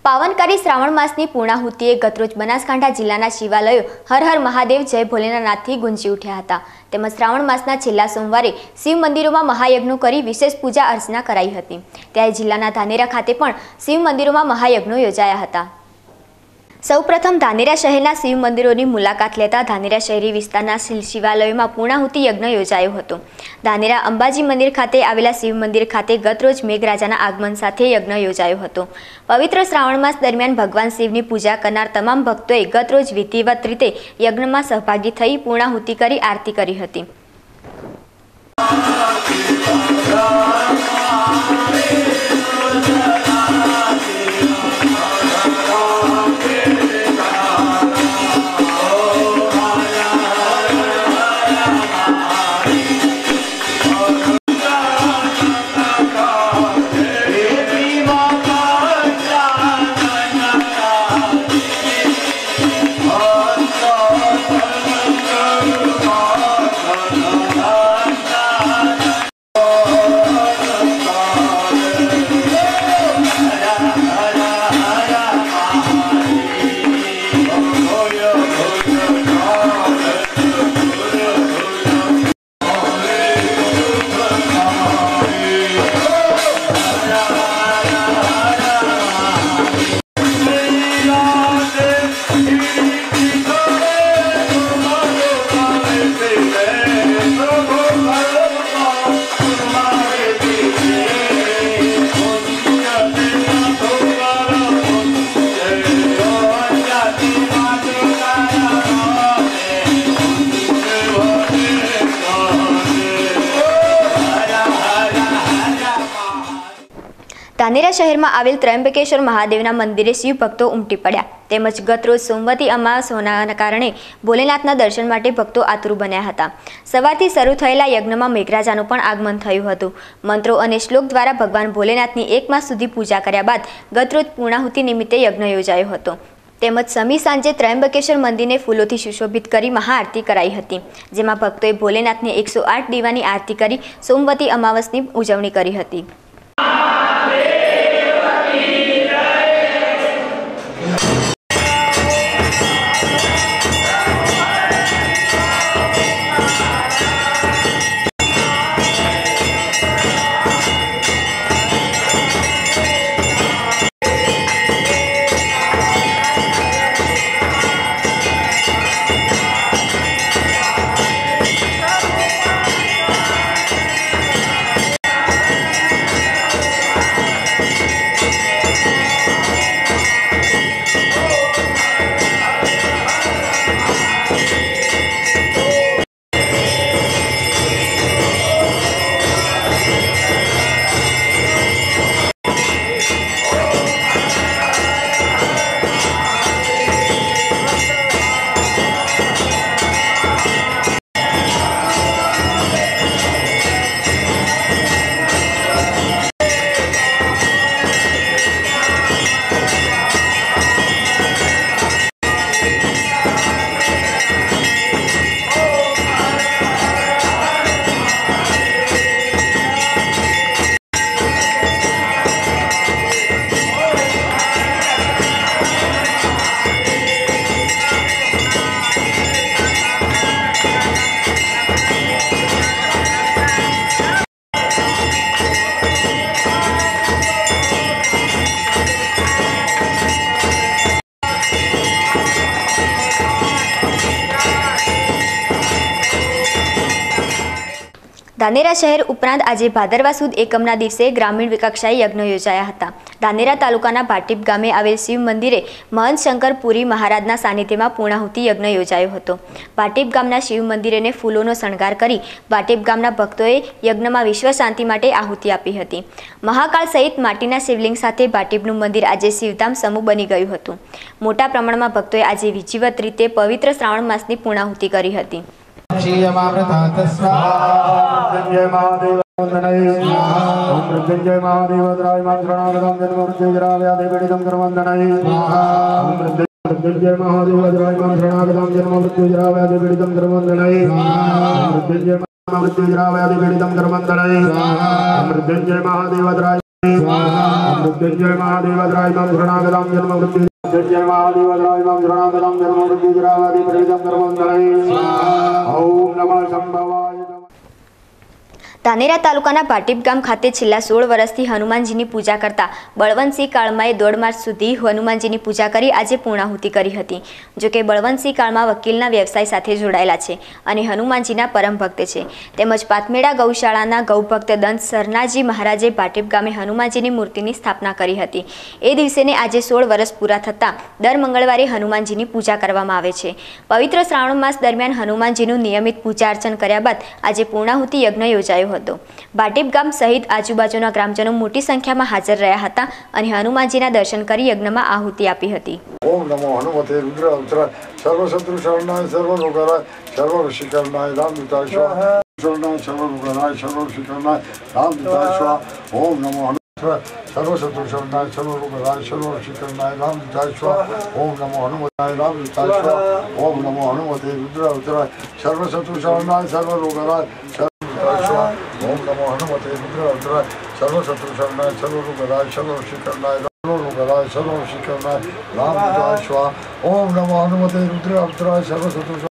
પાવનકારી શ્રાવણ માસની પૂર્ણાહુતિએ ગતરોજ બનાસકાંઠા જિલ્લાના શિવાલયો હર હર મહાદેવ જય ભોલેનાથથી ગુંજી ઉઠ્યા હતા। તેમજ શ્રાવણ માસના છેલ્લા સોમવારે શિવ મંદિરોમાં મહાયજ્ઞો કરી વિશેષ પૂજા અર્ચના કરાઈ હતી। ત્યારે જિલ્લાના ધાનેરા ખાતે પણ શિવ મંદિરોમાં મહાયજ્ઞો યોજાયા હતા। સૌપ્રથમ ધાનેરા શહેરના શિવ મંદિરોની મુલાકાત લેતા ધાનેરા શહેરી વિસ્તારના શિવાલયોમાં પૂર્ણાહુતિ યજ્ઞ યોજાયો હતો। ધાનેરા અંબાજી મંદિર ખાતે આવેલા શિવ મંદિર ખાતે ગતરોજ મેઘરાજાના આગમન સાથે યજ્ઞ યોજાયો હતો। પવિત્ર શ્રાવણ માસ દરમિયાન ભગવાન શિવની પૂજા કરનાર તમામ ભક્તોએ ગતરોજ વિધિવત રીતે યજ્ઞમાં સહભાગી થઈ પૂર્ણાહુતિ કરી આરતી કરી હતી। ધાનેરા શહેરમાં આવેલ ત્રંબકેશ્વર મહાદેવના મંદિરે શિવ ભક્તો ઉમટી પડ્યા। તેમજ ગતરોજ સોમવતી અમાસ હોવાના કારણે ભોલેનાથના દર્શન માટે ભક્તો આતુર બન્યા હતા। સવારથી શરૂ થયેલા યજ્ઞમાં મેઘરાજાનું પણ આગમન થયું હતું। મંત્રો અને શ્લોક દ્વારા ભગવાન ભોલેનાથની એક માસ સુધી પૂજા કર્યા બાદ ગતરોજ પૂર્ણાહુતિ નિમિત્તે યજ્ઞ યોજાયો હતો। તેમજ સમી સાંજે ત્રંબકેશ્વર મંદિરને ફૂલોથી સુશોભિત કરી મહાઆરતી કરાઈ હતી, જેમાં ભક્તોએ ભોલેનાથની 108 દીવાની આરતી કરી સોમવતી અમાવસની ઉજવણી કરી હતી। ધાનેરા શહેર ઉપરાંત આજે ભાદરવા સુદ એકમના દિવસે ગ્રામીણ કક્ષાએ યજ્ઞ યોજાયા હતા। ધાનેરા તાલુકાના ભાટીપ ગામે આવેલ શિવ મંદિરે મહંત શંકર પુરી મહારાજના સાનિધ્યમાં પૂર્ણાહુતિ યજ્ઞ યોજાયો હતો। ભાટીપ ગામના શિવ મંદિરને ફૂલોનો શણગાર કરી ભાટીપ ગામના ભક્તોએ યજ્ઞમાં વિશ્વ શાંતિ માટે આહુતિ આપી હતી। મહાકાળ સહિત માટીના શિવલિંગ સાથે ભાટીપનું મંદિર આજે શિવધામ સમૂહ બની ગયું હતું। મોટા પ્રમાણમાં ભક્તોએ આજે વિધિવત રીતે પવિત્ર શ્રાવણ માસની પૂર્ણાહુતિ કરી હતી। मृत्युंजय महादेव ओम मृत्युंजय महादेव द्राय मंत्रणागतम जन्म मृत्युजरा व्याधि पीड़ितम कर्मंदनये ओम मृत्युंजय महादेव द्राय मंत्रणागतम जन्म मृत्युजरा व्याधि पीड़ितम कर्मंदनये मृत्युंजय मृत्युजरा व्याधि पीड़ितम कर्मंदनये मृत्युंजय महादेव द्राय मृत्युंजय महादेवद्राय मंत्रणागतम जन्म मृत्युंजय महादेवद्राय मंत्रणागतम जन्म मृत्युंजरावादि प्रेतम कर्मंतरे ओम नमः संभवाय। ધાનેરા તાલુકાના પાટીપ ગામ ખાતે છેલ્લા 16 વર્ષથી હનુમાનજીની પૂજા કરતા બળવંતસિંહ કાળમાએ 1.5 માસ સુધી હનુમાનજીની પૂજા કરી આજે પૂર્ણાહુતિ કરી હતી। જોકે બળવંતસિંહ કાળમા વકીલના વ્યવસાય સાથે જોડાયેલા છે અને હનુમાનજીના પરમ ભક્ત છે। તેમજ પાતમેડા ગૌશાળાના ગૌભક્ત દંત સરનાજી મહારાજે પાટીપ ગામે હનુમાનજીની મૂર્તિની સ્થાપના કરી હતી। એ દિવસેને આજે 16 વર્ષ પૂરા થતાં દર મંગળવારે હનુમાનજીની પૂજા કરવામાં આવે છે। પવિત્ર શ્રાવણ માસ દરમિયાન હનુમાનજીનું નિયમિત પૂજા અર્ચન કર્યા બાદ આજે પૂર્ણાહુતિ યજ્ઞ યોજાયો હતો। બાટીપ ગામ સહિત આજુબાજુના ગ્રામજનો મોટી સંખ્યામાં હાજર રહ્યા હતા અને હનુમાનજીના દર્શન કરી યજ્ઞમાં આહુતિ આપી હતી। ओम नमो हनुमते रुद्र अवतराय सर्वशत्रु शरणाय सर्वरोगराय सर्वऋषिकरणाय रामदूताय स्वाहा शरणाय सर्वरोगराय सर्वऋषिकरणाय रामदूताय स्वाहा ओम नमो हनुमते सर्वशत्रु शरणाय सर्वरोगराय सर्वऋषिकरणाय रामदूताय स्वाहा ओम नमो हनुमते रामदूताय स्वाहा ओम नमो हनुमते रुद्र अवतराय सर्वशत्रु शरणाय सर्वरोगराय ओम नमो हनुमते रुद्र अवतराय सर्वशत्रु शरणाय सर्वरोगराय सर्वऋषिकरणाय सर्वऋषिकरणाय रामदूताय स्वाहा ओम नमो हनुमते रुद्र अवतराय सर्वशत्रु